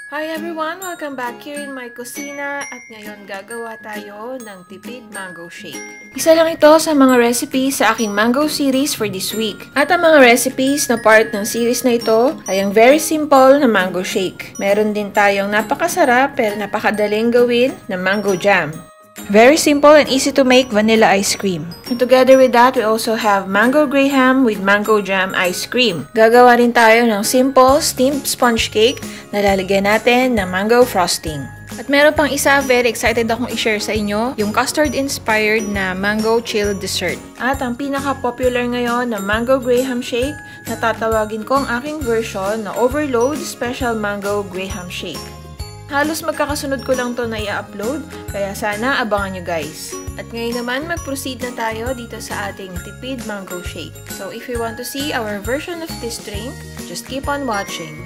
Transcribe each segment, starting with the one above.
Hi everyone! Welcome back here in my kusina at ngayon gagawa tayo ng tipid mango shake. Isa lang ito sa mga recipes sa aking mango series for this week. At ang mga recipes na part ng series na ito ay ang very simple na mango shake. Meron din tayong napakasarap pero napakadaling gawin na mango jam. Very simple and easy to make vanilla ice cream. And together with that, we also have mango graham with mango jam ice cream. Gagawa rin tayo ng simple steamed sponge cake na lalagyan natin ng mango frosting. At meron pang isa, very excited akong i-share sa inyo, yung custard-inspired na mango chill dessert. At ang pinaka-popular ngayon na mango graham shake, na tatawagin ko ang aking version na overload special mango graham shake. Halos magkakasunod ko lang to na i-upload, kaya sana abangan nyo guys. At ngayon naman, mag-proceed na tayo dito sa ating tipid mango shake. So if you want to see our version of this drink, just keep on watching.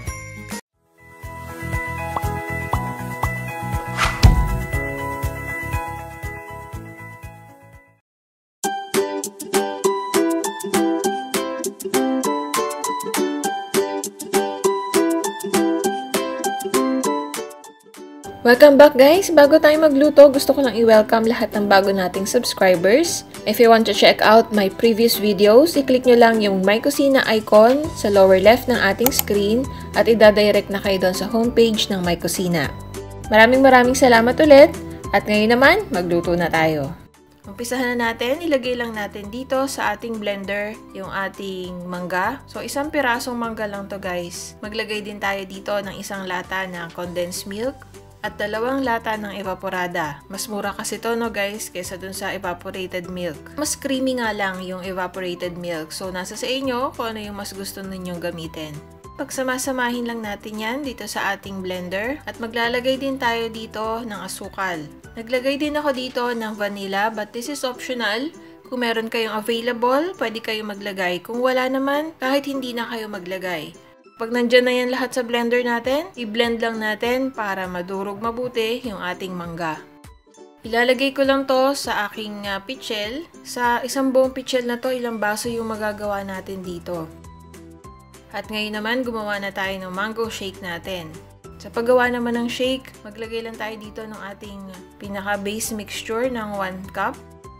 Welcome back guys! Bago tayo magluto, gusto ko lang i-welcome lahat ng bago nating subscribers. If you want to check out my previous videos, i-click nyo lang yung My Kusina icon sa lower left ng ating screen at i-direct na kayo doon sa homepage ng My Kusina. Maraming salamat ulit at ngayon naman, magluto na tayo. Umpisahan na natin, ilagay lang natin dito sa ating blender yung ating mangga. So, isang pirasong mangga lang to guys. Maglagay din tayo dito ng isang lata ng condensed milk. At 2 lata ng evaporada. Mas mura kasi to no guys kaysa dun sa evaporated milk. Mas creamy nga lang yung evaporated milk. So nasa sa inyo kung ano yung mas gusto ninyong gamitin. Pagsamasamahin lang natin yan dito sa ating blender. At maglalagay din tayo dito ng asukal. Naglagay din ako dito ng vanilla but this is optional. Kung meron kayong available, pwede kayong maglagay. Kung wala naman, kahit hindi na kayo maglagay. Pag nandyan na yan lahat sa blender natin, i-blend lang natin para madurog mabuti yung ating mangga. Ilalagay ko lang to sa aking pichel. Sa isang buong pichel na to, ilang baso yung magagawa natin dito. At ngayon naman, gumawa na tayo ng mango shake natin. Sa paggawa naman ng shake, maglagay lang tayo dito ng ating pinaka-base mixture ng 1 cup.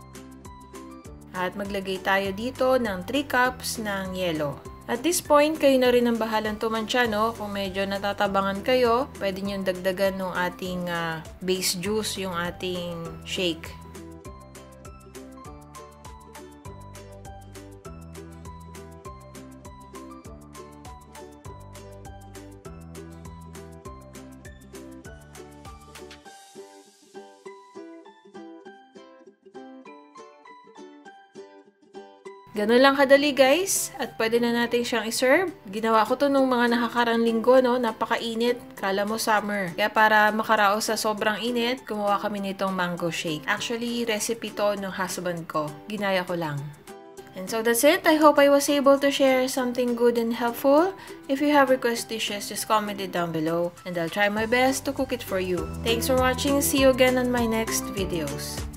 At maglagay tayo dito ng 3 cups ng yelo. At this point, kayo na rin ang bahalang tumansya, no? Kung medyo natatabangan kayo, pwede nyo dagdagan ng ating base juice, yung ating shake. Ganun lang kadali guys, at pwede na natin siyang iserve. Ginawa ko to nung mga nakakarang linggo, no? Napakainit, kala mo summer. Kaya para makaraos sa sobrang init, gumawa kami nitong mango shake. Actually, recipe to ng husband ko. Ginaya ko lang. And so that's it. I hope I was able to share something good and helpful. If you have request dishes, just comment it down below and I'll try my best to cook it for you. Thanks for watching. See you again on my next videos.